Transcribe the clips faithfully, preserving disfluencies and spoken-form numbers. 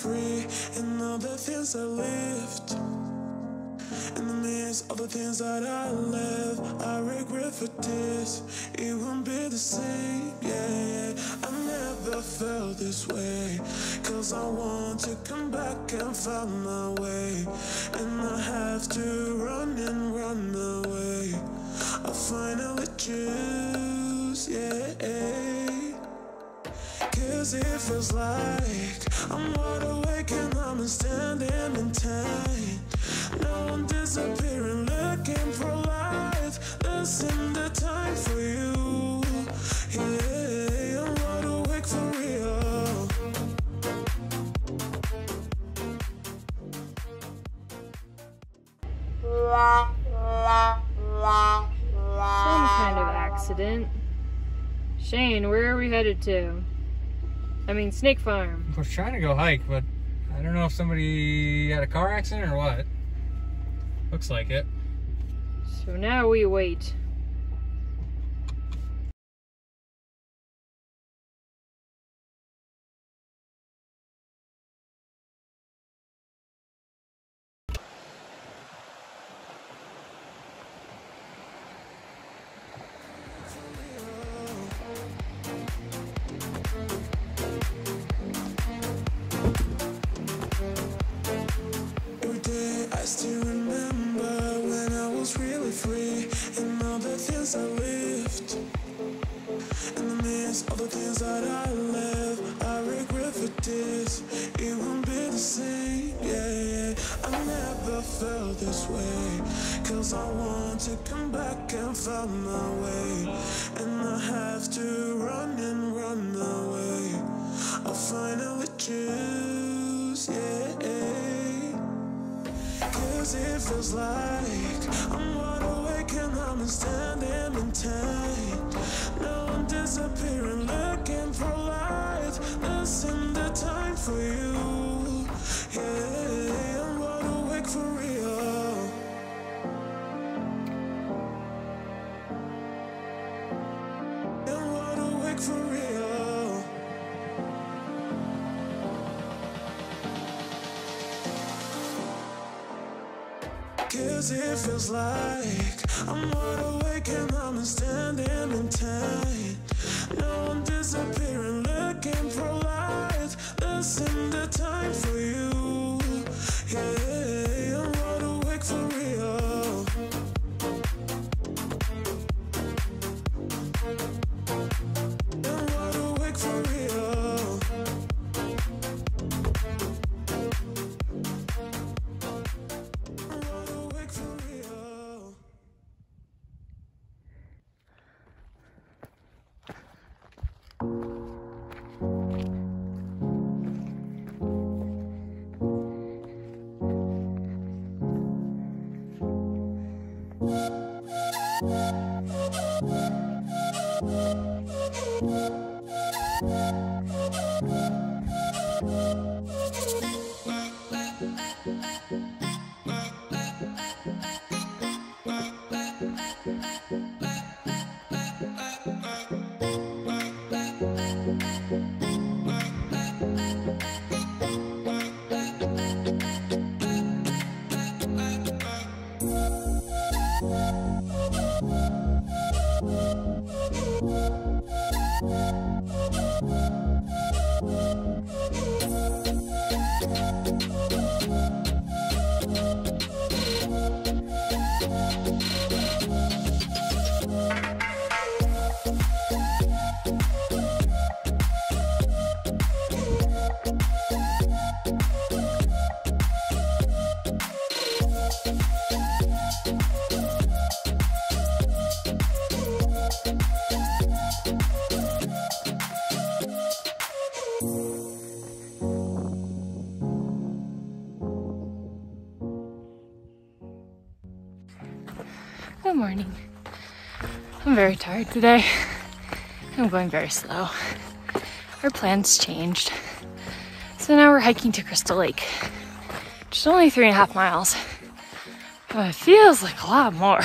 free and all the things I lived. In the midst of the things that I left, I regret for this. It won't be the same, yeah. I never felt this way, cause I want to come back and find my way. And I have to run and run away. I finally choose, yeah. Cause it feels like I'm wide awake and I'm standing in time. Now I'm disappearing, looking for light. Listen the time for you. Yeah, I'm wide awake for real. Some kind of accident. Shane, where are we headed to? I mean, Snake Farm. I was trying to go hike, but I don't know if somebody had a car accident or what. Looks like it. So now we wait. I still remember when I was really free and all the things I lived. In the midst of the things that I left, I regret for this. It won't be the same, yeah. I never felt this way, cause I want to come back and find my way. And I have to run and run away. I finally choose, yeah. Cause it feels like I'm wide awake and I'm standing in time. Now I'm disappearing, looking for light. Listen the time for you. Yeah, I'm wide awake for real. I'm wide awake for real. Cause it feels like I'm wide awake and I'm standing in time. Now I'm disappearing, looking for light. Listen the time for you. Yeah, I'm wide awake for real. I'm wide awake for real. Good morning. I'm very tired today. I'm going very slow. Our plans changed. So now we're hiking to Crystal Lake. Just only three and a half miles. But it feels like a lot more.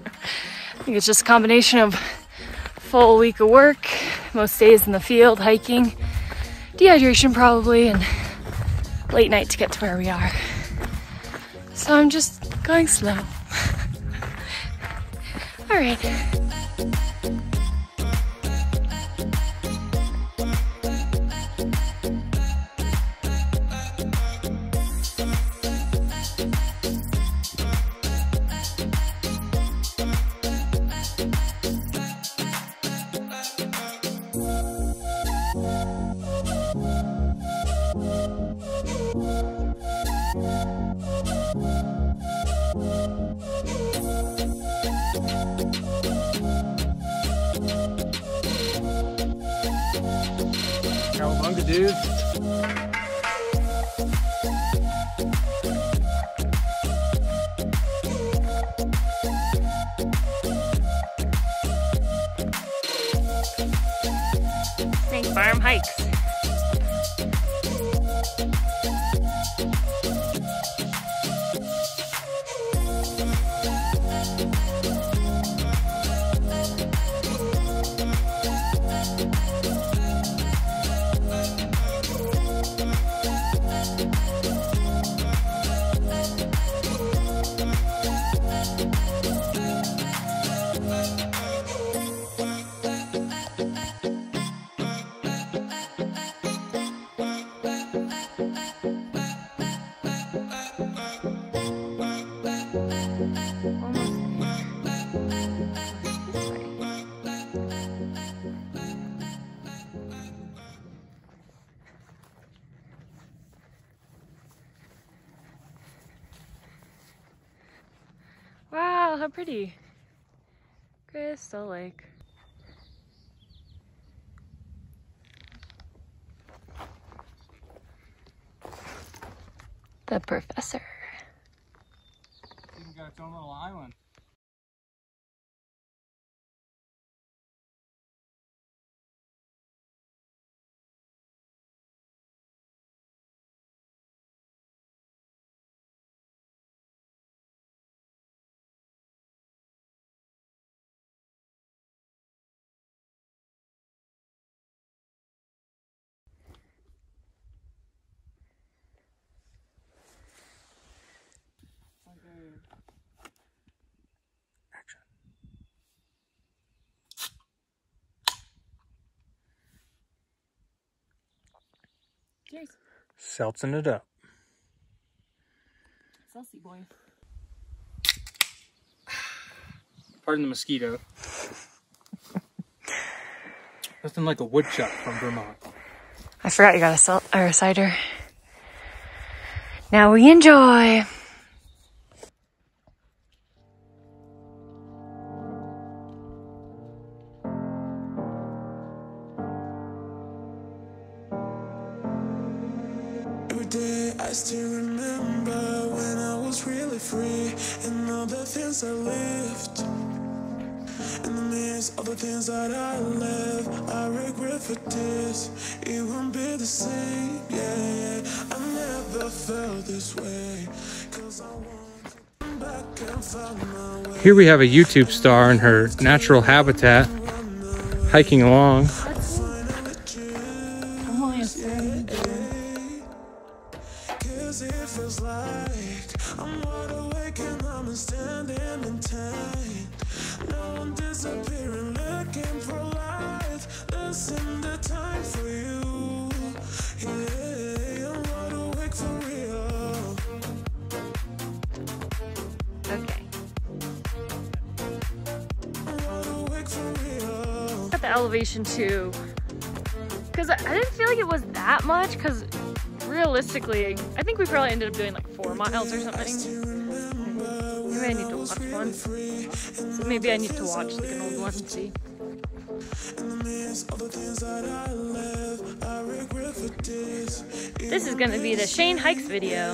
I think it's just a combination of full week of work, most days in the field hiking, dehydration probably, and late night to get to where we are. So I'm just going slow. All right. Cowabunga, dude. Snake Farm hikes. Wow, how pretty. Crystal Lake. The professor. Even got its own little island. Cheers. Seltzing it up. Saucy boy. Pardon the mosquito. Nothing like a woodchuck from Vermont. I forgot you got a salt or a cider. Now we enjoy. Every day I still remember when I was really free and all the things I lived. In the midst of the things that I left, I regret for this. It won't be the same, yeah, yeah. I never felt this way, cause I want to come back and find my way. Here we have a YouTube star in her natural habitat, hiking along. I'm only a friend. Cause it feels like I'm wide awake and I'm standing in time. Now I'm disappearing, looking for life. Listen the time for you. Yeah, I'm wide awake for real. Okay. I'm wide awake for real. Got the elevation too. Cause I didn't feel like it was that much, cause realistically, I think we probably ended up doing like four miles or something. Maybe I need to watch one. So maybe I need to watch like an old one and see. This is gonna be the Shane Hikes video.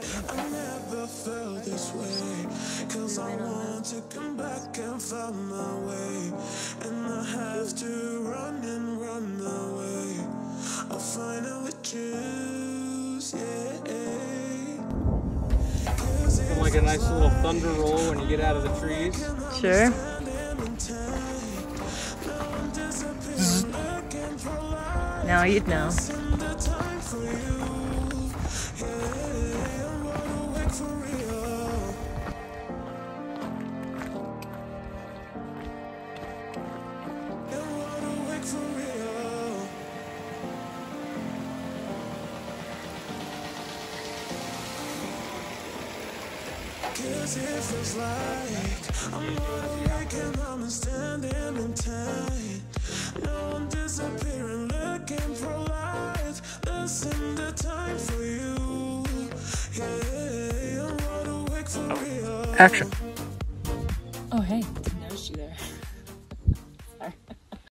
I'll finally choose, yeah. Like a nice little thunder roll when you get out of the trees. Sure. Now you'd know. 'cause it feels like I'm wide awake and I'm standing in time. Now I'm disappearing, looking for light. Listen the time for you. Yeah, I'm wide awake for real. Action.